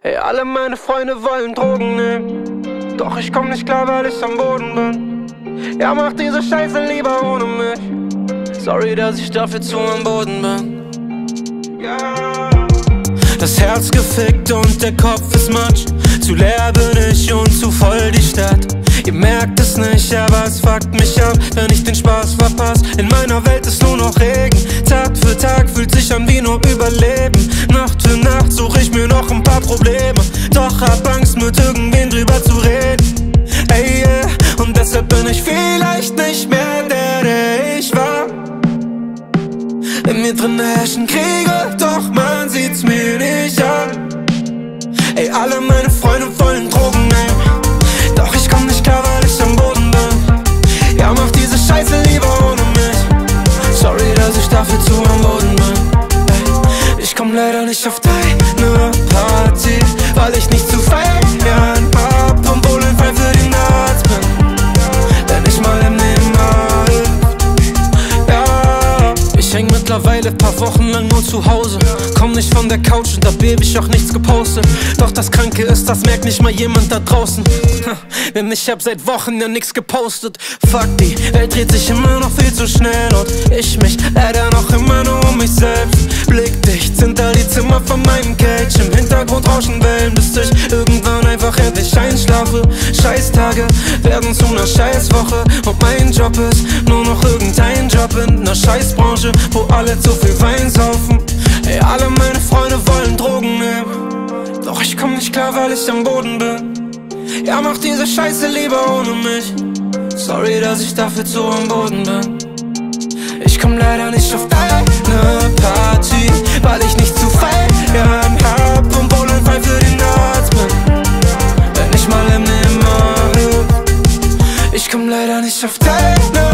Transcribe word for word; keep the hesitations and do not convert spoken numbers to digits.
Ey, alle meine Freunde wollen Drogen nehmen, doch ich komm nicht klar, weil ich am Boden bin. Ja, mach diese Scheiße lieber ohne mich. Sorry, dass ich dafür zu am Boden bin. Ja. Das Herz gefickt und der Kopf ist matsch. Zu leer bin ich und zu voll die Stadt. Ihr merkt es nicht, aber es fuckt mich ab, wenn ich den Spaß verpasse. In meiner Welt ist nur noch Regen. Tag für Tag fühlt sich an wie nur Überleben. Nacht für Nacht suche ich mir noch ein paar Probleme, doch hab Angst, mit irgendwen drüber zu reden. Ey, yeah. Und deshalb bin ich vielleicht nicht mehr der, der ich war. In mir drin herrschen Kriege, doch man sieht's mir nicht an. Ey, alle meine Freunde wollen Drogen nehmen, doch ich komm nicht klar, weil ich am Boden bin. Ja, mach diese Scheiße lieber ohne mich. Sorry, dass ich dafür zu am Boden bin. Ey, ich komm leider nicht auf deine Party, weil ich nicht zu feiern hab und bullenfrei für den Arzt bin, wenn ich mal im Nebenmal. Ja, ich häng mittlerweile paar Wochen lang nur zu Hause. Komm nicht von der Couch und hab ewig auch nichts gepostet. Doch das Kranke ist, das merkt nicht mal jemand da draußen. Denn ich hab seit Wochen ja nichts gepostet. Fuck, die Welt dreht sich immer noch viel zu schnell und ich mich leider noch immer nur um mich selbst. Blickdicht hinter die Zimmer von meinem Cage. Im Hintergrund rauschen Wellen, bis ich irgendwann einfach endlich einschlafe. Scheißtage werden zu ner Scheißwoche und mein Job ist nur noch irgendein Job in ner Scheißbranche, wo alle zu viel Wein saufen. Ey, alle meine Freunde wollen Drogen nehmen, doch ich komm nicht klar, weil ich am Boden bin. Ja, mach diese Scheiße lieber ohne mich. Sorry, dass ich dafür zu am Boden bin. Ich komm leider nicht auf deine Party, weil ich nicht zu feiern hab und bullenfrei für den Arzt bin, wenn ich mal im Nebenmal. Ich komm leider nicht auf deine